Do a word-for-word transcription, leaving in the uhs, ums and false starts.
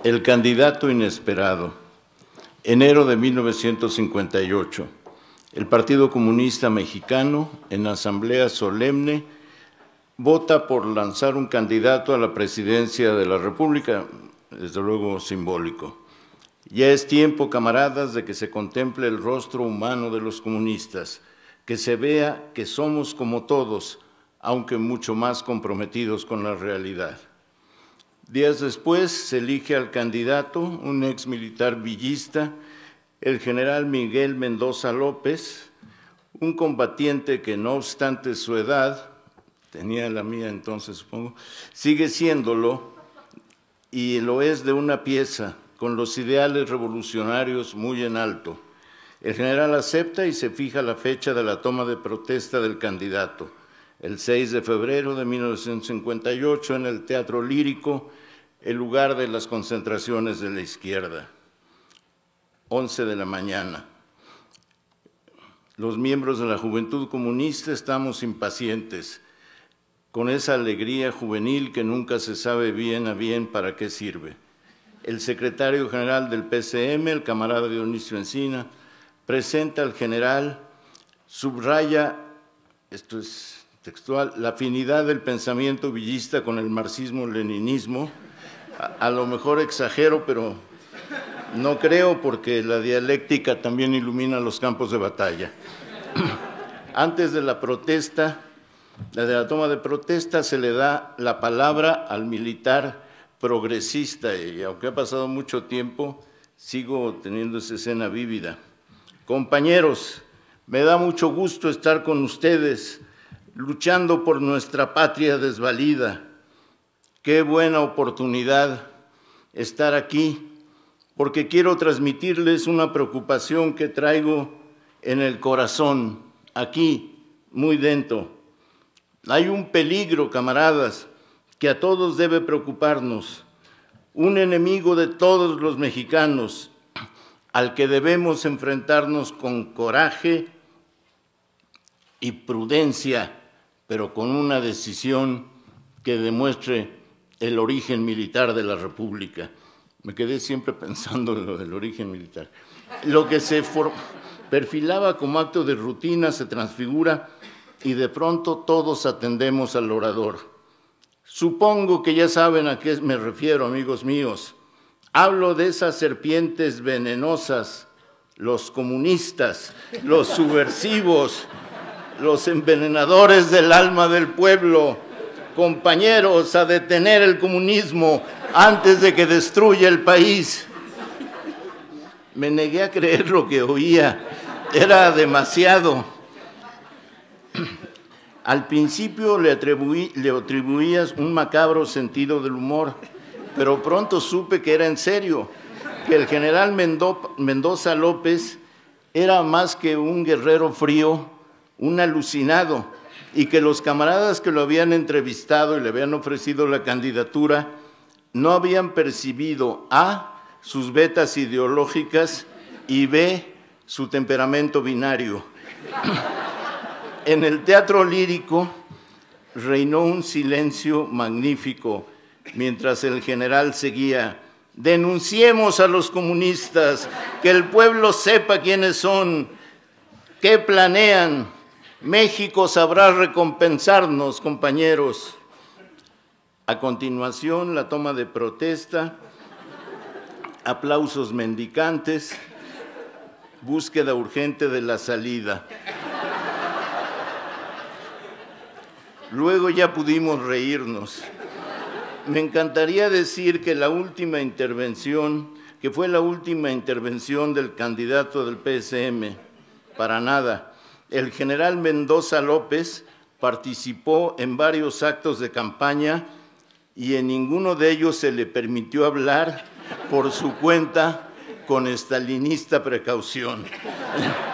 El candidato inesperado. Enero de mil novecientos cincuenta y ocho. El Partido Comunista Mexicano, en asamblea solemne, vota por lanzar un candidato a la presidencia de la República, desde luego simbólico. Ya es tiempo, camaradas, de que se contemple el rostro humano de los comunistas, que se vea que somos como todos, aunque mucho más comprometidos con la realidad. Días después se elige al candidato, un ex militar villista, el general Miguel Mendoza López, un combatiente que no obstante su edad, tenía la mía entonces supongo, sigue siéndolo y lo es de una pieza, con los ideales revolucionarios muy en alto. El general acepta y se fija la fecha de la toma de protesta del candidato, el seis de febrero de mil novecientos cincuenta y ocho en el Teatro Lírico, el lugar de las concentraciones de la izquierda. once de la mañana. Los miembros de la Juventud Comunista estamos impacientes, con esa alegría juvenil que nunca se sabe bien a bien para qué sirve. El secretario general del P C M, el camarada Dionisio Encina, presenta al general, subraya, esto es textual, la afinidad del pensamiento villista con el marxismo-leninismo. A, a lo mejor exagero, pero no creo, porque la dialéctica también ilumina los campos de batalla. Antes de la protesta, de la toma de protesta, se le da la palabra al militar progresista, y aunque ha pasado mucho tiempo, sigo teniendo esa escena vívida. Compañeros, me da mucho gusto estar con ustedes, luchando por nuestra patria desvalida. Qué buena oportunidad estar aquí, porque quiero transmitirles una preocupación que traigo en el corazón, aquí, muy dentro. Hay un peligro, camaradas, que a todos debe preocuparnos, un enemigo de todos los mexicanos, al que debemos enfrentarnos con coraje y prudencia, pero con una decisión que demuestre el origen militar de la República. Me quedé siempre pensando en lo del origen militar. Lo que se perfilaba como acto de rutina se transfigura y de pronto todos atendemos al orador. Supongo que ya saben a qué me refiero, amigos míos. Hablo de esas serpientes venenosas, los comunistas, los subversivos, los envenenadores del alma del pueblo. Compañeros, a detener el comunismo antes de que destruya el país. Me negué a creer lo que oía, era demasiado. Al principio le, atribuí, le atribuías un macabro sentido del humor, pero pronto supe que era en serio, que el general Mendo, Mendoza López era más que un guerrero frío, un alucinado, y que los camaradas que lo habían entrevistado y le habían ofrecido la candidatura no habían percibido A, sus vetas ideológicas, y B, su temperamento binario. En el Teatro Lírico reinó un silencio magnífico mientras el general seguía: denunciemos a los comunistas, que el pueblo sepa quiénes son, qué planean. México sabrá recompensarnos, compañeros. A continuación, la toma de protesta, aplausos mendicantes, búsqueda urgente de la salida. Luego ya pudimos reírnos. Me encantaría decir que la última intervención, que fue la última intervención del candidato del P S M, para nada. El general Mendoza López participó en varios actos de campaña y en ninguno de ellos se le permitió hablar por su cuenta con estalinista precaución.